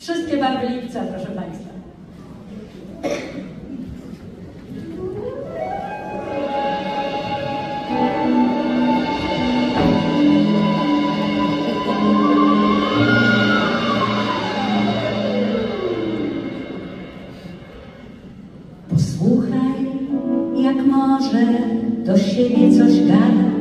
Wszystkie barwy lipca, proszę Państwa. Posłuchaj, jak może do siebie coś gada.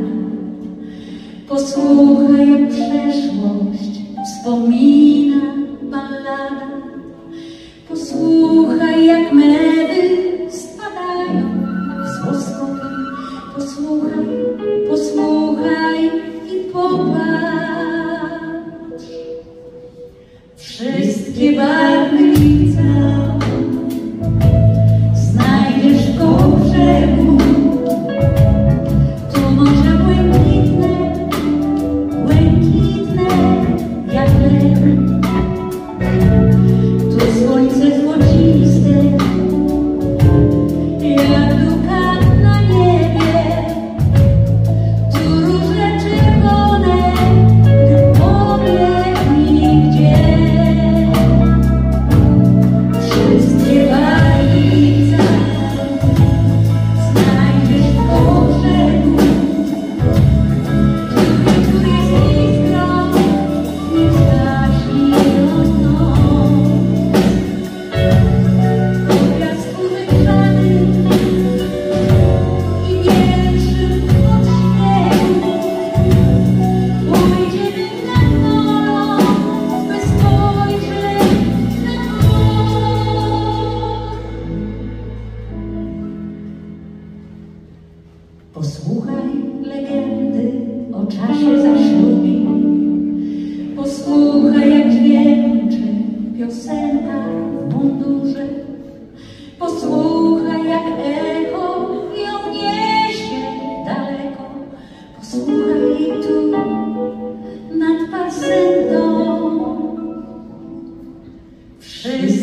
Posłuchaj, jak przeszłość wspomina ballada. Posłuchaj, jak medy spadają z łoskotem. Posłuchaj, posłuchaj i popatrz. Wszystkie barwy lipca znajdziesz koło brzegu. Tu morze błękitne, błękitne jak lew. Tu słońce złociste, jak dukat na niebie. Tu róże czerwone, gdy powiek nigdzie. Wszystkie barwy lipca znajdziesz koło brzegu. Tu wieczór jest iskrą, nim zgaśniją noc. Po piasku wygrzany i większym od śniegu pójdziemy nad morą, by spojrzeć na dwór. Posłuchaj legendy o czasie zaślubin. Posłuchaj, jak dźwięczy piosenka w mundurze. Posłuchaj, jak echo ją niesie daleko. Posłuchaj jej tu nad Parsentą. Wszyscy